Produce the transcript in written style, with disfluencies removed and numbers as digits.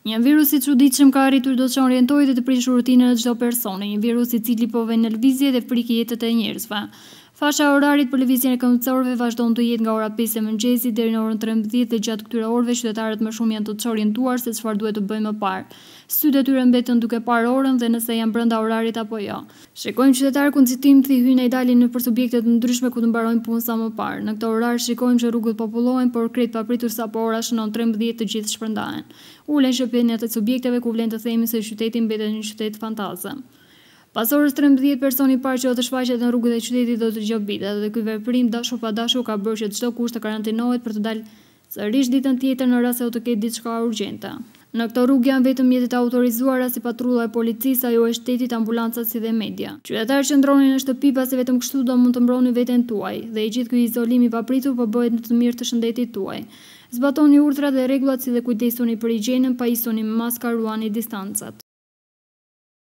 Një virus i çuditshëm ka arritur do të orientojë dhe të prishë rutinën e çdo personi, një virus i cili po vjen në lëvizje dhe priki jetët e njerëzve. Fasha e orarit për lëvizjen e këmbësorëve vazhdon të jetë nga ora 5 e mëngjesit deri në orën 13 dhe gjatë këtyre orëve qytetarët më shumë janë të çorientuar se çfarë duhet të bëjnë më parë. Sytë e tyre mbeten duke parë orën dhe nëse janë brenda orarit apo jo. Shikojmë qytetarë ku nxitim të hyjnë e dalin nëpër subjekte të ndryshme ku të mbarojnë punën sa më parë. Në këtë orar shikojmë që rrugët popullohen, por krejt papritur sapo ora shënon 13 të gjithë shpërndahen. Ulen shëpjenjat e subjekteve ku vlen të themi se qyteti mbetet një qytet fantazëm. Pas orës 13 personi i parë që do të shfaqet në rrugët e qytetit do të gjobitet dhe ky veprim dashur pa dashur ka bërë që çdo kush të karantinohet për të dalë sërish ditën tjetër në rast se do të ketë diçka urgjente. Në këtë rrugë janë vetëm mjetet autorizuara si patrulla e policisë, ajo e shtetit, ambulancat si dhe media. Qytetarët që ndronin në shtëpi pasi vetëm kështu do mund të mbroni veten tuaj dhe i gjithë ky izolim i papritur po bëhet në të mirë të shëndetit tuaj. Zbatoni urdhrat dhe rregullat si dhe kujdesuni për higjienën, pajisuni me maska, ruani distancat.